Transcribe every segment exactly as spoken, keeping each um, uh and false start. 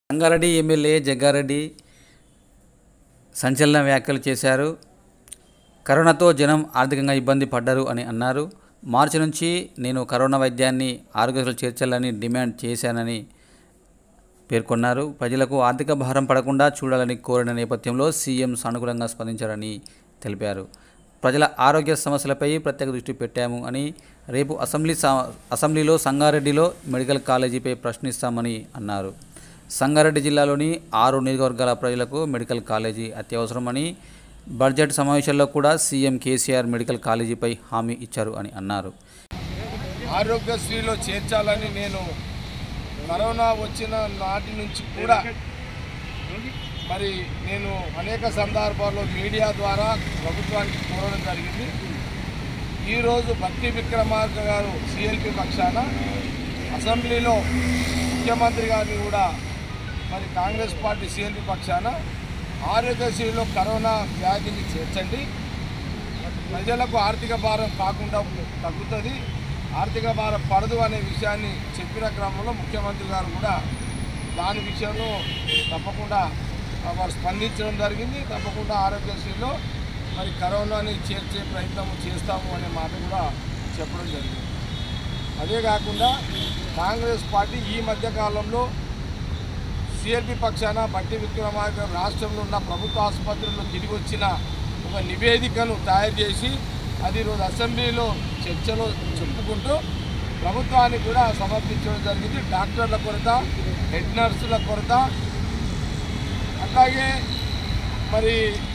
Sangareddy MLA Jaggareddy సంచలన వ్యాఖ్యలు చేశారు. కరోనాతో జనం ఆర్థికంగా ఇబ్బంది పడ్డారు అని అన్నారు. మార్చి నుంచి నేను కరోనా వైద్యాన్ని ఆరోగ్యశ్రీలో చేర్చాలని డిమాండ్ చేశానని పేర్కొన్నారు. ప్రజలకు ఆర్థిక భారం పడకుండా చూడాలని కోరిన నేపథ్యంలో సీఎం సానుకూలంగా స్పందించారని తెలిపారు. ప్రజల ఆరోగ్య సమస్యలపై ప్రత్యేక దృష్టి పెట్టాము అని, రేపు అసెంబ్లీ అసెంబ్లీలో సంగారెడ్డిలో మెడికల్ కాలేజీపై ప్రశ్నిస్తామని అన్నారు. సంగారెడ్డి జిల్లాలోని ఆరు నియోజకవర్గాల ప్రజలకు మెడికల్ కాలేజీ అత్యవసరమని, బడ్జెట్ సమావేశాల్లో కూడా సీఎం కేసీఆర్ మెడికల్ కాలేజీపై హామీ ఇచ్చారు అని అన్నారు. ఆరోగ్యశ్రీలో చేర్చాలని నేను కరోనా వచ్చిన నాటి నుంచి కూడా మరి నేను అనేక సందర్భాల్లో మీడియా ద్వారా ప్రభుత్వానికి కోరడం జరిగింది. ఈరోజు భక్తి విక్రమార్క గారు సిఎల్పి పక్షాన అసెంబ్లీలో ముఖ్యమంత్రి గారిని కూడా మరి కాంగ్రెస్ పార్టీ సిఎల్పి పక్షాన ఆరోగ్యశ్రీలో కరోనా వ్యాధిని చేర్చండి, ప్రజలకు ఆర్థిక భారం కాకుండా తగ్గుతుంది, ఆర్థిక భారం పడదు అనే విషయాన్ని చెప్పిన క్రమంలో ముఖ్యమంత్రి గారు కూడా దాని విషయంలో తప్పకుండా వారు స్పందించడం జరిగింది. తప్పకుండా ఆరోగ్యశ్రీలో మరి కరోనాని చేర్చే ప్రయత్నం చేస్తాము అనే మాట కూడా చెప్పడం జరిగింది. అదే కాకుండా కాంగ్రెస్ పార్టీ ఈ మధ్యకాలంలో సిఎల్పి పక్షాన బట్టి విక్రమార్క రాష్ట్రంలో ఉన్న ప్రభుత్వ ఆసుపత్రుల్లో తిరిగి వచ్చిన ఒక నివేదికను తయారు చేసి అది ఈరోజు అసెంబ్లీలో చర్చలో చెప్పుకుంటూ ప్రభుత్వానికి కూడా సమర్పించడం జరిగింది. డాక్టర్ల కొరత, హెడ్ నర్సుల కొరత, అట్లాగే మరి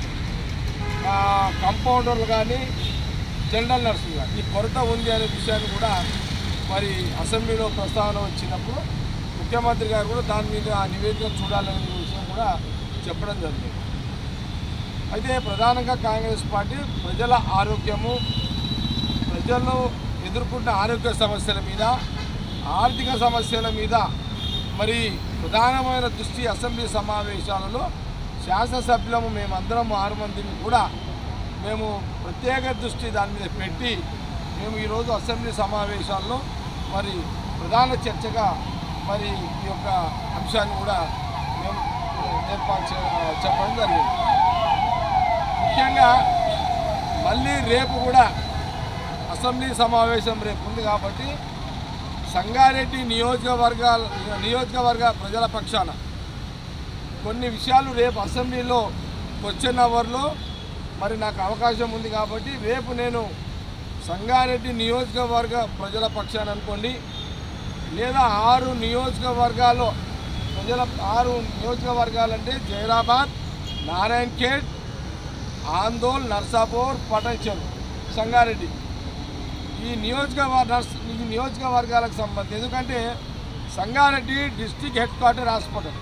కంపౌండర్లు కానీ జనరల్ నర్సులు కానీ ఈ కొరత ఉంది అనే విషయాన్ని కూడా మరి అసెంబ్లీలో ప్రస్తావన వచ్చినప్పుడు ముఖ్యమంత్రి గారు కూడా దాని మీద ఆ నివేదిక చూడాలనే విషయం కూడా చెప్పడం జరిగింది. అయితే ప్రధానంగా కాంగ్రెస్ పార్టీ ప్రజల ఆరోగ్యము, ప్రజలు ఎదుర్కొంటున్న ఆరోగ్య సమస్యల మీద, ఆర్థిక సమస్యల మీద మరి ప్రధానమైన దృష్టి అసెంబ్లీ సమావేశాలలో శాసనసభ్యులము మేమందరం ఆరు మందిని కూడా మేము ప్రత్యేక దృష్టి దాని మీద పెట్టి మేము ఈరోజు అసెంబ్లీ సమావేశాల్లో మరి ప్రధాన చర్చగా మరి ఈ యొక్క అంశాన్ని కూడా మేము ఏర్పాటు చెప్పడం జరిగింది. ముఖ్యంగా మళ్ళీ రేపు కూడా అసెంబ్లీ సమావేశం రేపు ఉంది కాబట్టి సంగారెడ్డి నియోజకవర్గాల నియోజకవర్గ ప్రజల పక్షాన కొన్ని విషయాలు రేపు అసెంబ్లీలో క్వశ్చన్ అవర్లో మరి నాకు అవకాశం ఉంది కాబట్టి రేపు నేను సంగారెడ్డి నియోజకవర్గ ప్రజల పక్షాన అనుకోండి, లేదా ఆరు నియోజకవర్గాలు ప్రజల ఆరు నియోజకవర్గాలంటే జైరాబాద్, నారాయణ్ ఖేడ్, ఆందోళ్, నర్సాపూర్, పటంచెరు, సంగారెడ్డి ఈ నియోజకవర్గ ఈ నియోజకవర్గాలకు సంబంధించి, ఎందుకంటే Sangareddy district headquarter hospital.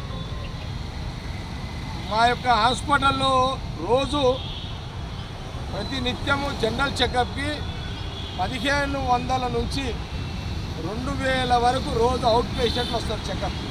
మా యొక్క హాస్పిటల్లో రోజు ప్రతి నిత్యము జనరల్ చెకప్కి పదిహేను వందల నుంచి రెండు వేల వరకు రోజు అవుట్ పేషెంట్లు వస్తారు చెకప్.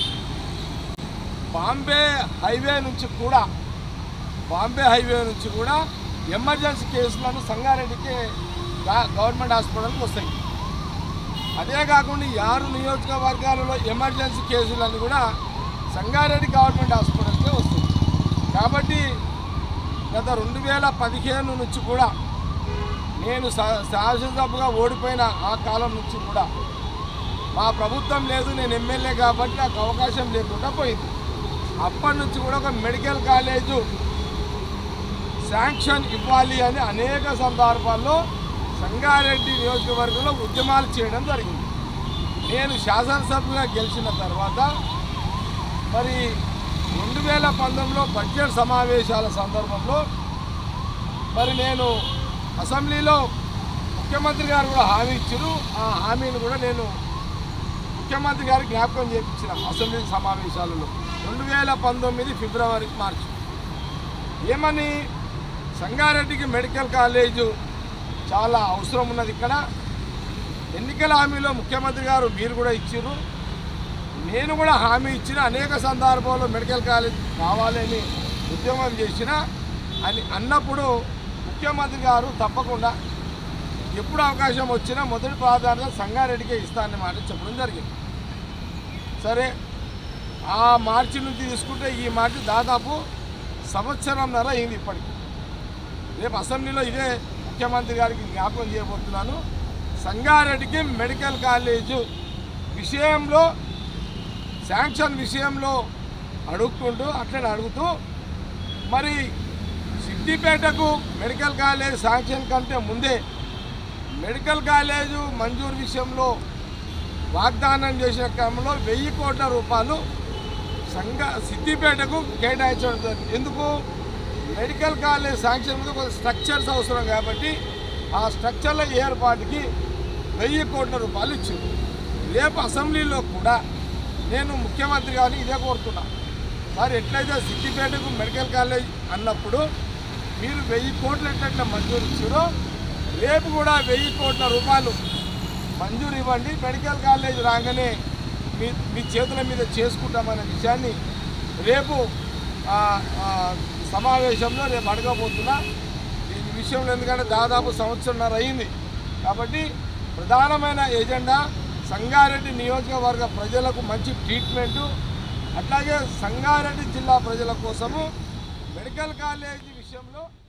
బాంబే హైవే నుంచి కూడా బాంబే హైవే నుంచి కూడా ఎమర్జెన్సీ కేసులను సంగారెడ్డికి గవర్నమెంట్ హాస్పిటల్కి వస్తాయి. అదే కాకుండా ఈ ఆరు నియోజకవర్గాలలో ఎమర్జెన్సీ కేసులన్నీ కూడా సంగారెడ్డి గవర్నమెంట్ హాస్పిటల్కే వస్తాయి. కాబట్టి గత రెండు వేల పదిహేను నుంచి కూడా నేను శాసనసభగా ఓడిపోయిన ఆ కాలం నుంచి కూడా మా ప్రభుత్వం లేదు, నేను ఎమ్మెల్యే కాబట్టి నాకు అవకాశం లేకుండా పోయింది. అప్పటి నుంచి కూడా ఒక మెడికల్ కాలేజు శాంక్షన్ ఇవ్వాలి అని అనేక సందర్భాల్లో సంగారెడ్డి నియోజకవర్గంలో ఉద్యమాలు చేయడం జరిగింది. నేను శాసనసభ్యుగా గెలిచిన తర్వాత మరి రెండు వేల పంతొమ్మిదిలో బడ్జెట్ సమావేశాల సందర్భంలో మరి నేను అసెంబ్లీలో ముఖ్యమంత్రి గారు కూడా హామీ ఇచ్చారు. ఆ హామీని కూడా నేను ముఖ్యమంత్రి గారికి జ్ఞాపకం చేయించిన అసెంబ్లీ సమావేశాలలో రెండు వేల పంతొమ్మిది ఫిబ్రవరి మార్చి ఏమని, సంగారెడ్డికి మెడికల్ కాలేజు చాలా అవసరం ఉన్నది. ఇక్కడ ఎన్నికల హామీలో ముఖ్యమంత్రి గారు మీరు కూడా ఇచ్చారు, నేను కూడా హామీ ఇచ్చిన, అనేక సందర్భాల్లో మెడికల్ కాలేజ్ కావాలని ఉద్యమం చేసిన అని అన్నప్పుడు ముఖ్యమంత్రి గారు తప్పకుండా ఎప్పుడు అవకాశం వచ్చినా మొదటి ప్రాధాన్యత సంగారెడ్డికే ఇస్తానని మాట చెప్పడం జరిగింది. సరే ఆ మార్చి నుంచి తీసుకుంటే ఈ మార్చి దాదాపు సంవత్సరంన్నర అయింది ఇప్పటికి. రేపు అసెంబ్లీలో ఇదే ముఖ్యమంత్రి గారికి జ్ఞాపకం చేయబోతున్నాను. సంగారెడ్డికి మెడికల్ కాలేజు విషయంలో శాంక్షన్ విషయంలో అడుగుతుంటూ అట్లనే అడుగుతూ మరి సిద్దిపేటకు మెడికల్ కాలేజ్ శాంక్షన్ కంటే ముందే మెడికల్ కాలేజు మంజూరు విషయంలో వాగ్దానం చేసిన క్రమంలో వెయ్యి కోట్ల రూపాయలు సంఘ సిద్దిపేటకు కేటాయించడం జరిగింది. ఎందుకు? మెడికల్ కాలేజ్ శాంక్షన్ మీద కొంత స్ట్రక్చర్స్ అవసరం కాబట్టి ఆ స్ట్రక్చర్ల ఏర్పాటుకి వెయ్యి కోట్ల రూపాయలు ఇచ్చింది. రేపు అసెంబ్లీలో కూడా నేను ముఖ్యమంత్రి గారిని ఇదే కోరుతున్నా. సార్, ఎట్లయితే సిద్దిపేటకు మెడికల్ కాలేజ్ అన్నప్పుడు మీరు వెయ్యి కోట్లు ఎట్లయితే మంజూరు ఇచ్చారో రేపు కూడా వెయ్యి కోట్ల రూపాయలు మంజూరు ఇవ్వండి. మెడికల్ కాలేజ్ రాగానే మీ మీ చేతుల మీద చేసుకుంటామనే విషయాన్ని రేపు సమావేశంలో రేపు అడగబోతున్నా. ఈ విషయంలో ఎందుకంటే దాదాపు సంవత్సరంన్నర అయింది కాబట్టి ప్రధానమైన ఎజెండా సంగారెడ్డి నియోజకవర్గ ప్రజలకు మంచి ట్రీట్మెంటు, అట్లాగే సంగారెడ్డి జిల్లా ప్రజల కోసము మెడికల్ కాలేజీ విషయంలో